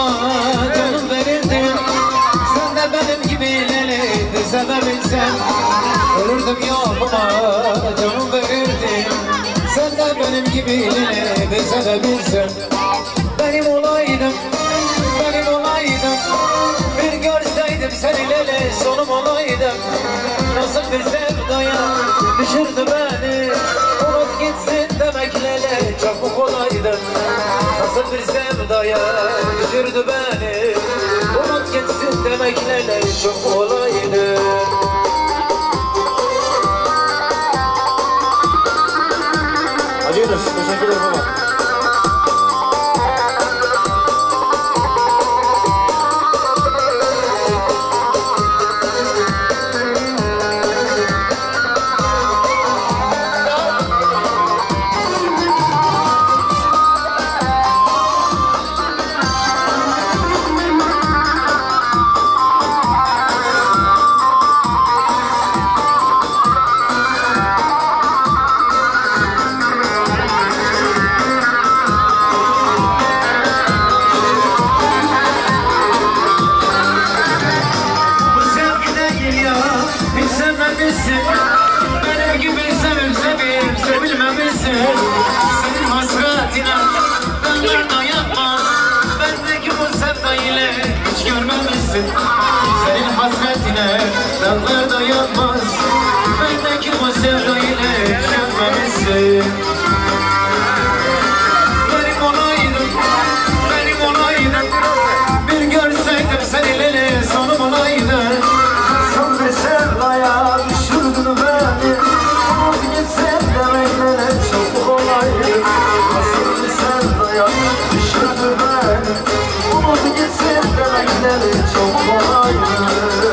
canım verirdin. Sen de benim gibi leleydi sevebilsen. Ölürdüm yoluma canım verirdin. Sen de benim gibi leleydi sevebilsen. Benim olaydın, benim olaydın. Bir görseydim seni lele sonum olaydım. Nasıl bir sevdaya düşürdü beni. Unut gitsin demek lele çok mu kolaydı. Nasıl bir sevdaya düşürdü beni. Unut gitsin demek lele çok mu kolaydı. Hadi Yunus, teşekkür ederim baba. Benim gibi sevip sevilmemişsin. Senin hasretine dağlar dayanmaz. Bendeki bu sevdayla hiç görmemişsin. Senin hasretine dağlar dayanmaz. Bendeki bu sevdayla hiç görmemişsin. Benim olaydın, benim olaydın. Bir görseydim seni lele sonum olaydın. Son bir sevdaya düşürdün beni. Unut gitsin demeklere çok kolaydı. Nasıl bir sevdaya düşürdün beni. Unut gitsin demeklere çok kolaydı.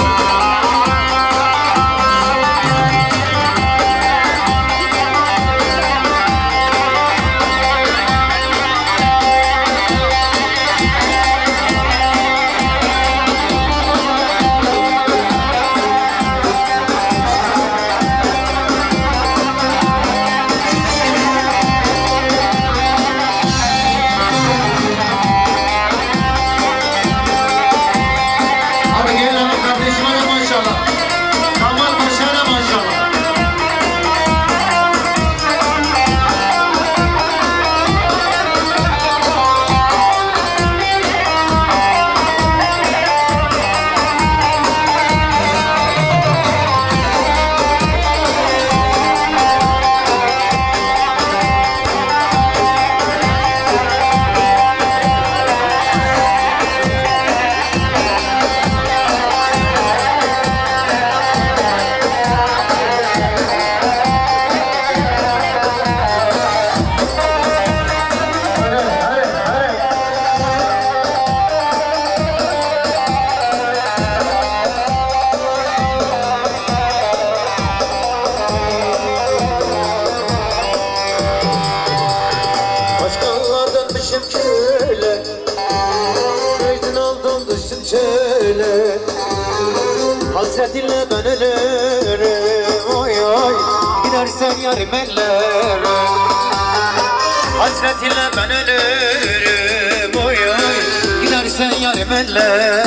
Hasretinle ben ölürüm, oy oy, gidersen yarım ellere. Hasretinle ben ölürüm, oy oy, gidersen yarım ellere.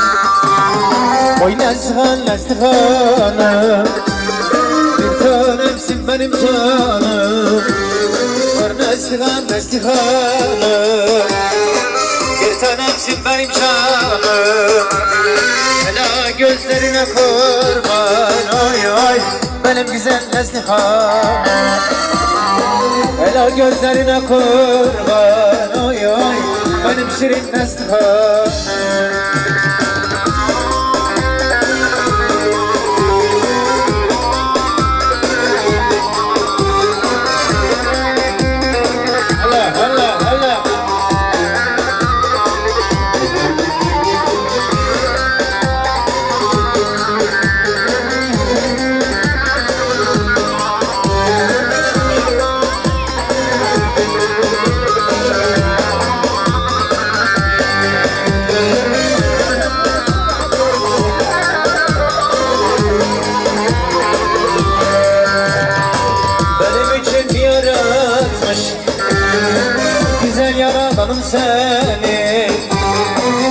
Oy Neslihan, Neslihan'ım, bir tanemsin benim canım. Var Neslihan, Neslihan'ım, bir tanemsin benim canım. Ela gözlerine kurban, oy oy, benim güzel Neslihan. Ela gözlerine kurban, oy oy, benim şirin Neslihan. Güzel yaradanım seni,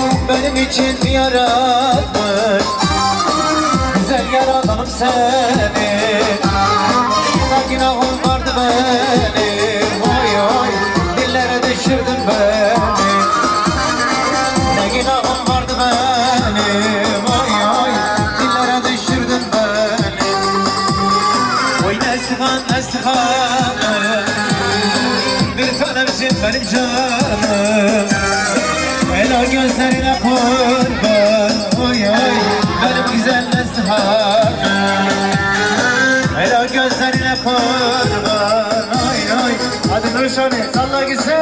için yaratmış güzel yaradanım seni. Ne günahım vardı benim, oy oy dillere düşürdün beni. Ne günahım vardı benim, oy oy dillere düşürdün beni. Oy Neslihan Neslihan'ım, bir tanemsin benim canım. Ela gözlerine kurban, oy oy benim güzel Neslihan'ım. Ela gözlerine kurban, oy oy. Hadi Nurşani salla gitsin.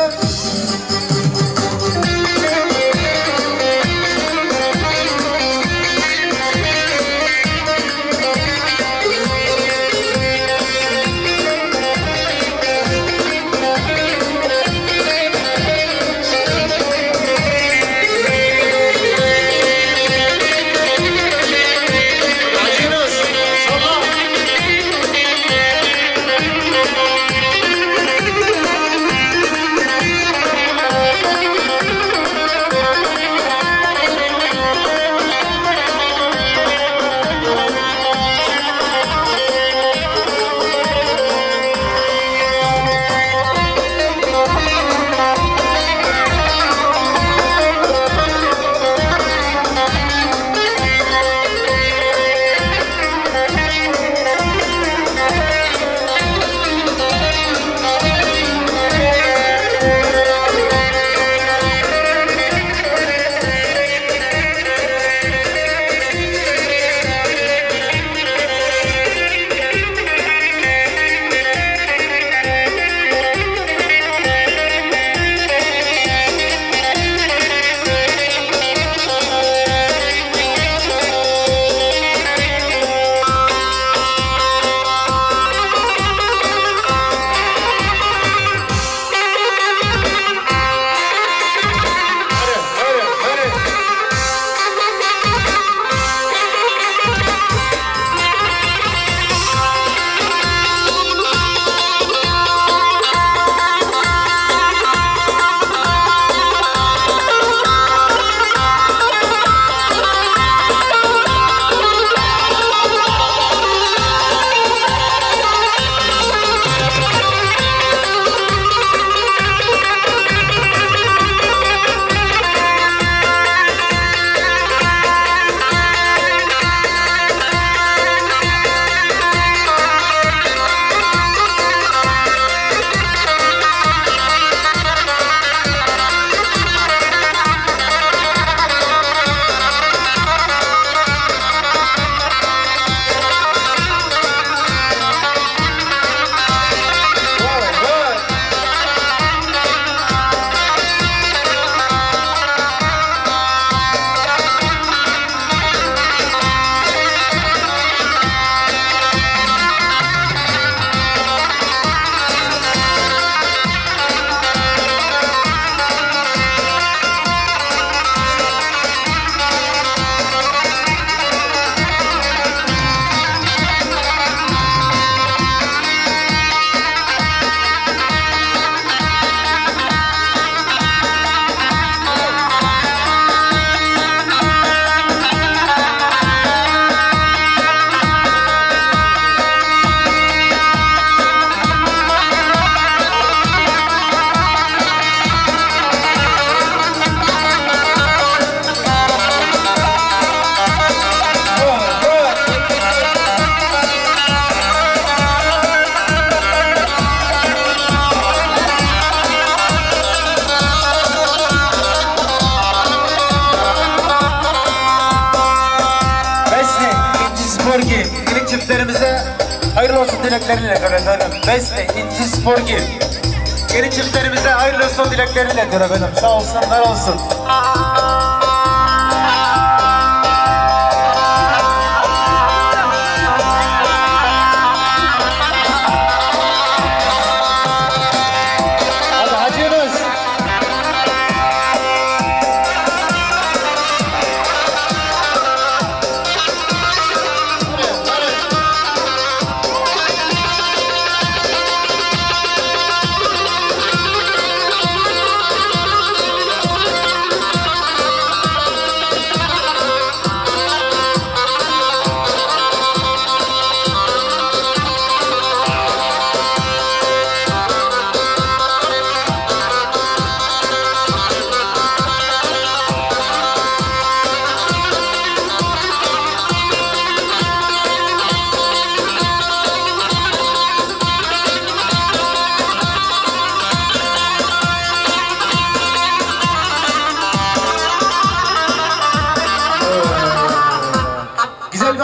çiftlerimize hayırlı olsun dilekleriyle efendim. Besle, İnci Spor Gil. Yeni çiftlerimize hayırlı olsun dilekleriyle efendim. Sağ olsunlar olsun.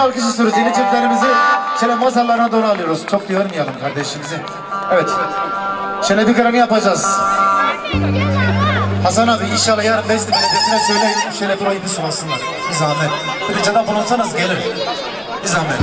alkış istiyoruz. Yeni çiftlerimizi şöyle masalarına doğru alıyoruz. Çok yormayalım kardeşimizi. Evet. Şöyle bir kırını yapacağız. Hasan abi inşallah yarın Besni Belediyesi'ne söyleyin. Şöyle burayı bir sulasınlar. Bir zahmet. Bir ricada bulunsanız gelir. Bir zahmet.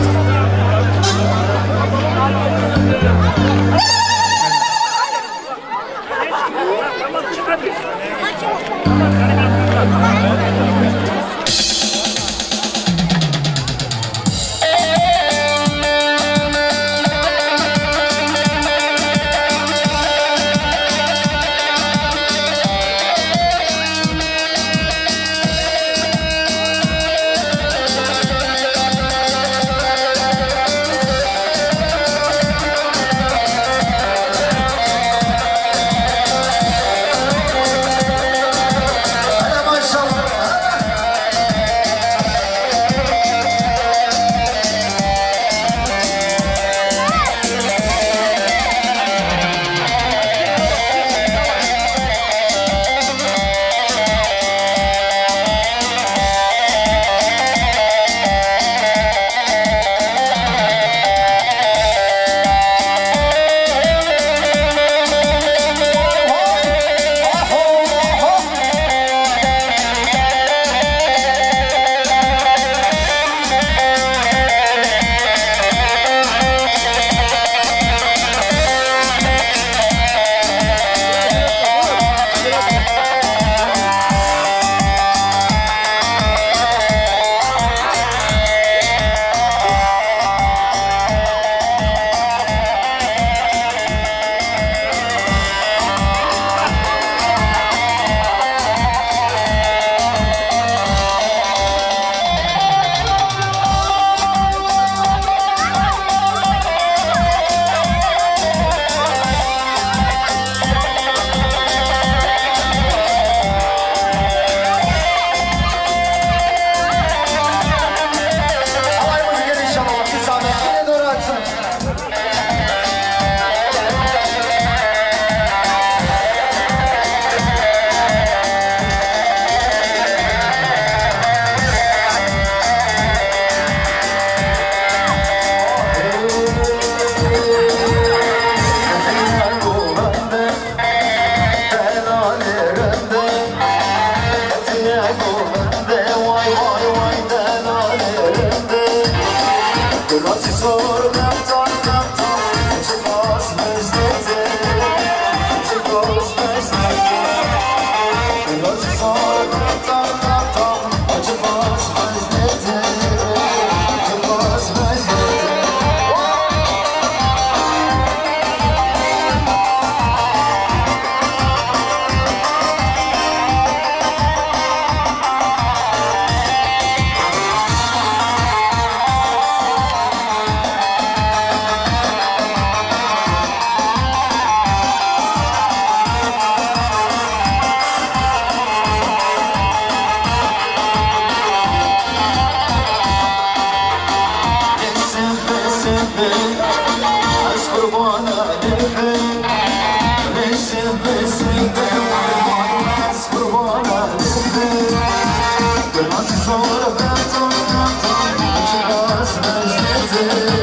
Sonra ben